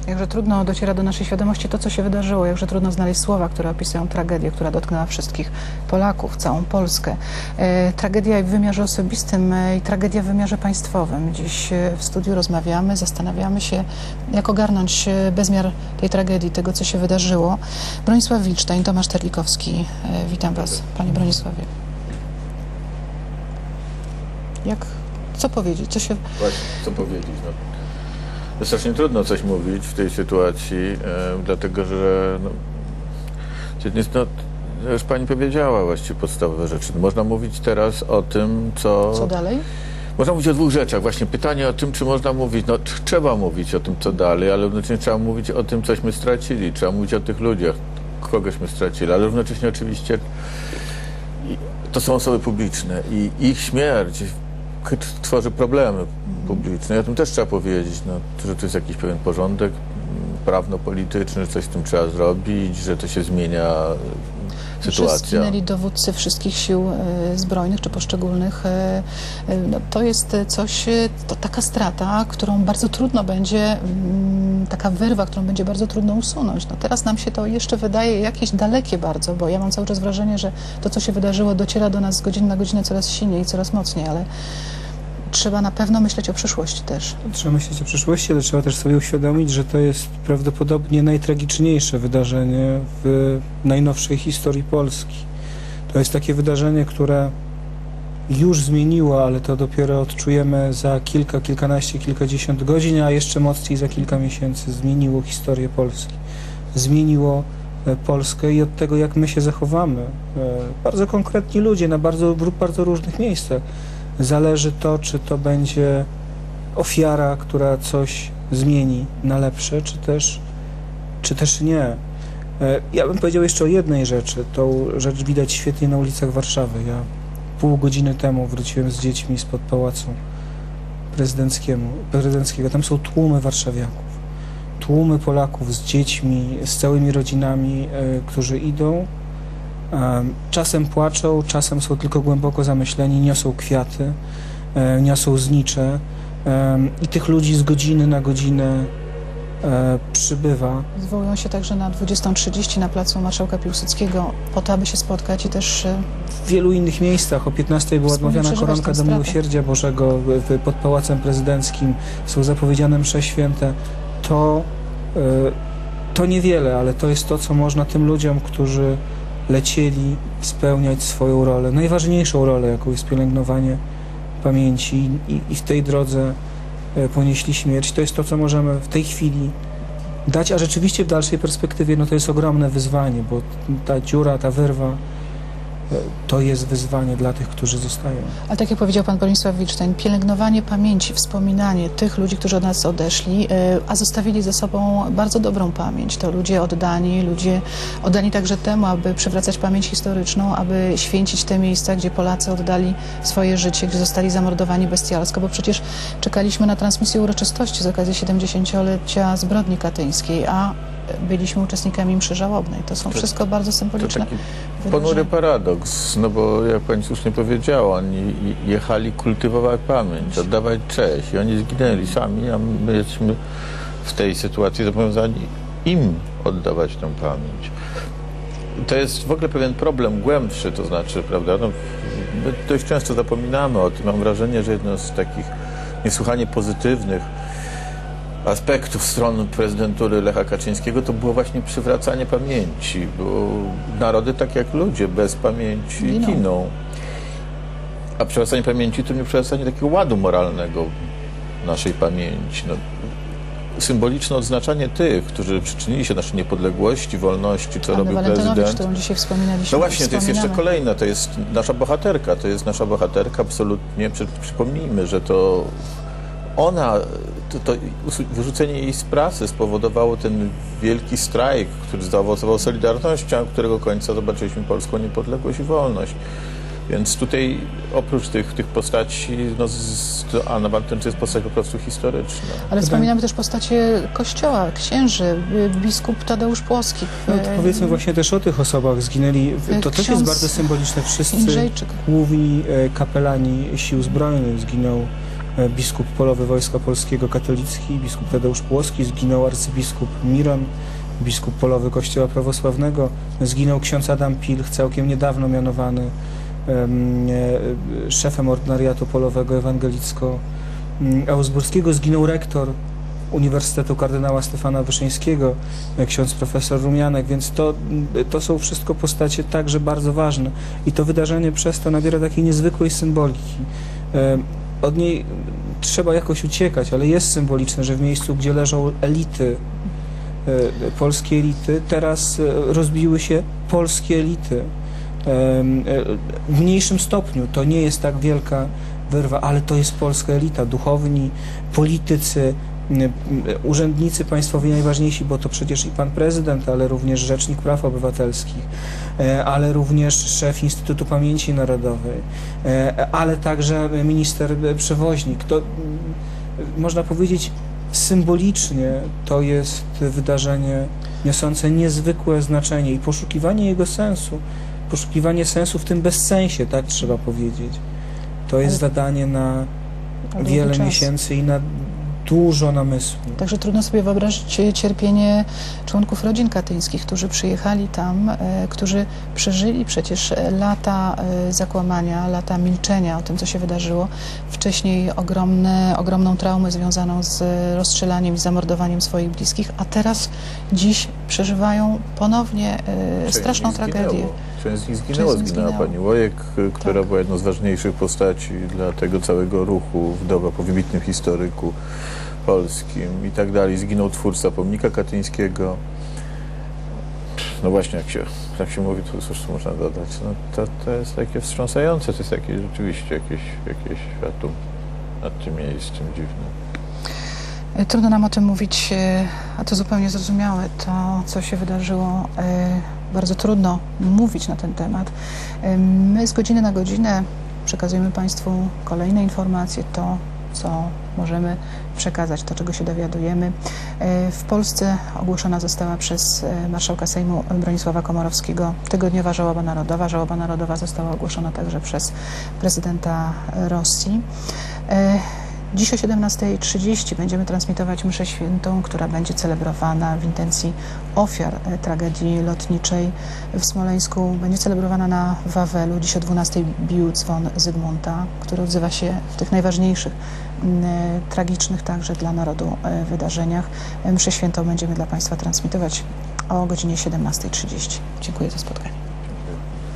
Jakże trudno dociera do naszej świadomości to, co się wydarzyło, jakże trudno znaleźć słowa, które opisują tragedię, która dotknęła wszystkich Polaków, całą Polskę. Tragedia w wymiarze osobistym i tragedia w wymiarze państwowym. Dziś w studiu rozmawiamy, zastanawiamy się, jak ogarnąć bezmiar tej tragedii, tego, co się wydarzyło. Bronisław Wilczstein, Tomasz Terlikowski. Witam Was, Panie Bronisławie. Co powiedzieć? Właśnie, co powiedzieć? No, strasznie trudno coś mówić w tej sytuacji, dlatego że już Pani powiedziała właściwie podstawowe rzeczy. Można mówić teraz o tym, Co dalej? Można mówić o dwóch rzeczach. Właśnie pytanie o tym, czy można mówić. No, trzeba mówić o tym, co dalej, ale równocześnie trzeba mówić o tym, cośmy stracili. Trzeba mówić o tych ludziach, kogośmy stracili, ale równocześnie oczywiście to są osoby publiczne i ich śmierć tworzy problemy publiczne. I o tym też trzeba powiedzieć, że to jest jakiś pewien porządek prawno-polityczny, że coś z tym trzeba zrobić, że to się zmienia sytuacja. Że zginęli dowódcy wszystkich sił zbrojnych czy poszczególnych. To jest coś, to taka strata, którą bardzo trudno będzie, taka wyrwa, którą będzie bardzo trudno usunąć. Teraz nam się to jeszcze wydaje jakieś dalekie bardzo, bo ja mam cały czas wrażenie, że to, co się wydarzyło, dociera do nas z godziny na godzinę coraz silniej, coraz mocniej, ale trzeba na pewno myśleć o przyszłości też. Trzeba myśleć o przyszłości, ale trzeba też sobie uświadomić, że to jest prawdopodobnie najtragiczniejsze wydarzenie w najnowszej historii Polski. To jest takie wydarzenie, które już zmieniło, ale to dopiero odczujemy za kilkanaście, kilkadziesiąt godzin, a jeszcze mocniej za kilka miesięcy zmieniło historię Polski. Zmieniło Polskę i od tego, jak my się zachowamy. Bardzo konkretni ludzie w bardzo różnych miejscach. Zależy to, czy to będzie ofiara, która coś zmieni na lepsze, czy też nie. Ja bym powiedział jeszcze o jednej rzeczy. Tą rzecz widać świetnie na ulicach Warszawy. Ja pół godziny temu wróciłem z dziećmi spod Pałacu Prezydenckiego. Tam są tłumy warszawiaków, tłumy Polaków z dziećmi, z całymi rodzinami, którzy idą. Czasem płaczą, czasem są tylko głęboko zamyśleni, niosą kwiaty, niosą znicze i tych ludzi z godziny na godzinę przybywa. Zwołują się także na 20:30 na placu Marszałka Piłsudskiego po to, aby się spotkać i też w wielu innych miejscach. O 15:00 była odmawiana koronka do Miłosierdzia Bożego pod Pałacem Prezydenckim. Są zapowiedziane msze święte. To niewiele, ale to jest to, co można tym ludziom, którzy lecieli spełniać swoją rolę, najważniejszą rolę, jaką jest pielęgnowanie pamięci i w tej drodze ponieśli śmierć. To jest to, co możemy w tej chwili dać, a rzeczywiście w dalszej perspektywie to jest ogromne wyzwanie, bo ta dziura, ta wyrwa to jest wyzwanie dla tych, którzy zostają. Ale tak jak powiedział pan Bronisław Wilczstein, pielęgnowanie pamięci, wspominanie tych ludzi, którzy od nas odeszli, a zostawili ze sobą bardzo dobrą pamięć. To ludzie oddani także temu, aby przywracać pamięć historyczną, aby święcić te miejsca, gdzie Polacy oddali swoje życie, gdzie zostali zamordowani bestialsko, bo przecież czekaliśmy na transmisję uroczystości z okazji 70-lecia zbrodni katyńskiej, a byliśmy uczestnikami mszy żałobnej. To są wszystko bardzo symboliczne wydarzenia. Ponury paradoks, bo jak pani słusznie powiedziała, oni jechali kultywować pamięć, oddawać cześć i oni zginęli sami, a my jesteśmy w tej sytuacji zobowiązani im oddawać tę pamięć. To jest w ogóle pewien problem głębszy, to znaczy, prawda, my dość często zapominamy o tym. Mam wrażenie, że jedno z takich niesłychanie pozytywnych aspektów stron prezydentury Lecha Kaczyńskiego to było właśnie przywracanie pamięci, bo narody, tak jak ludzie, bez pamięci giną. A przywracanie pamięci to nie przywracanie takiego ładu moralnego naszej pamięci. Symboliczne odznaczanie tych, którzy przyczynili się do naszej niepodległości, wolności, co robił prezydent. Którą dzisiaj wspominaliśmy. No właśnie, to jest jeszcze kolejna, to jest nasza bohaterka, absolutnie. Przypomnijmy, że to ona, to wyrzucenie jej z pracy spowodowało ten wielki strajk, który zaowocował solidarnością, którego końca zobaczyliśmy polską niepodległość i wolność. Więc tutaj oprócz tych postaci, Anna Waltyn jest postać po prostu historyczna. Ale wspominamy też postacie Kościoła, księży, biskup Tadeusz Płoski. To powiedzmy właśnie też o tych osobach zginęli. To też jest bardzo symboliczne. Wszyscy główni kapelani Sił Zbrojnych. Zginął biskup polowy Wojska Polskiego katolicki, biskup Tadeusz Płocki, zginął arcybiskup Miron, biskup polowy Kościoła Prawosławnego, zginął ksiądz Adam Pilch, całkiem niedawno mianowany szefem ordynariatu polowego ewangelicko-augsburskiego, zginął rektor Uniwersytetu kardynała Stefana Wyszyńskiego, ksiądz profesor Rumianek, więc to są wszystko postacie także bardzo ważne i to wydarzenie przez to nabiera takiej niezwykłej symboliki. Od niej trzeba jakoś uciekać, ale jest symboliczne, że w miejscu, gdzie leżą elity, polskie elity, teraz rozbiły się polskie elity. W mniejszym stopniu, to nie jest tak wielka wyrwa, ale to jest polska elita, duchowni, politycy, urzędnicy państwowi najważniejsi, bo to przecież i pan prezydent, ale również Rzecznik Praw Obywatelskich, ale również szef Instytutu Pamięci Narodowej, ale także minister Przewoźnik. To można powiedzieć symbolicznie to jest wydarzenie niosące niezwykłe znaczenie i poszukiwanie jego sensu, poszukiwanie sensu w tym bezsensie, tak trzeba powiedzieć. To jest zadanie na wiele miesięcy i na dużo namysłu. Także trudno sobie wyobrazić cierpienie członków rodzin katyńskich, którzy przyjechali tam, którzy przeżyli przecież lata zakłamania, lata milczenia o tym, co się wydarzyło. Wcześniej ogromną traumę związaną z rozstrzelaniem i zamordowaniem swoich bliskich, a teraz dziś przeżywają ponownie straszną tragedię. Część z nich zginęła. Zginęła pani Łojek, która była jedną z ważniejszych postaci dla tego całego ruchu, wdowa po wybitnym historyku polskim i tak dalej. Zginął twórca pomnika katyńskiego. No właśnie, jak się mówi, to cóż tu można dodać. No, to jest takie wstrząsające, to jest jakieś rzeczywiście jakieś światło nad tym miejscem dziwnym. Trudno nam o tym mówić, a to zupełnie zrozumiałe. To, co się wydarzyło, bardzo trudno mówić na ten temat. My z godziny na godzinę przekazujemy Państwu kolejne informacje, to, co możemy przekazać, to, czego się dowiadujemy. W Polsce ogłoszona została przez marszałka Sejmu Bronisława Komorowskiego tygodniowa żałoba narodowa. Żałoba narodowa została ogłoszona także przez prezydenta Rosji. Dziś o 17:30 będziemy transmitować mszę świętą, która będzie celebrowana w intencji ofiar tragedii lotniczej w Smoleńsku. Będzie celebrowana na Wawelu. Dziś o 12:00 bił dzwon Zygmunta, który odzywa się w tych najważniejszych, tragicznych także dla narodu wydarzeniach. Mszę świętą będziemy dla Państwa transmitować o godzinie 17:30. Dziękuję za spotkanie.